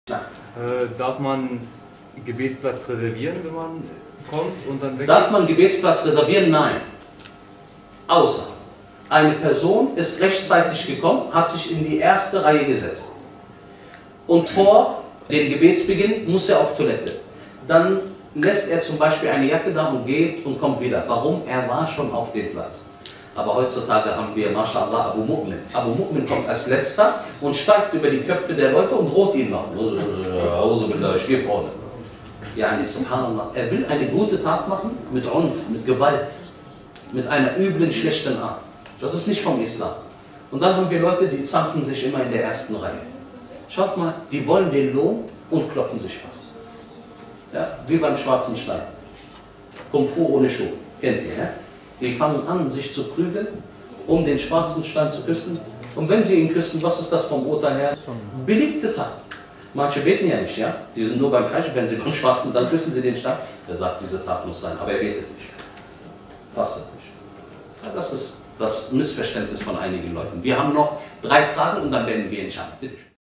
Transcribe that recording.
Darf man Gebetsplatz reservieren, wenn man kommt und dann weg? Darf man Gebetsplatz reservieren? Nein. Außer eine Person ist rechtzeitig gekommen, hat sich in die erste Reihe gesetzt. Und vor dem Gebetsbeginn muss er auf Toilette. Dann lässt er zum Beispiel eine Jacke da und geht und kommt wieder. Warum? Er war schon auf dem Platz. Aber heutzutage haben wir, MashaAllah, Abu Mu'min. Abu Mu'min kommt als Letzter und steigt über die Köpfe der Leute und droht ihnen noch. Ich gehe vorne. Yani, subhanallah. Er will eine gute Tat machen mit Unf, mit Gewalt, mit einer üblen, schlechten Art. Das ist nicht vom Islam. Und dann haben wir Leute, die zanken sich immer in der ersten Reihe. Schaut mal, die wollen den Lohn und kloppen sich fast. Ja, wie beim schwarzen Stein. Kung Fu ohne Schuh. Kennt ihr, ja? Die fangen an, sich zu prügeln, um den schwarzen Stein zu küssen. Und wenn sie ihn küssen, was ist das vom Urteil her? Belegte Tat. Manche beten ja nicht, ja? Die sind nur beim Hajj, wenn sie beim Schwarzen, dann küssen sie den Stein. Er sagt, diese Tat muss sein, aber er betet nicht. Fastet nicht. Ja, das ist das Missverständnis von einigen Leuten. Wir haben noch 3 Fragen und dann beenden wir inshallah. Bitte.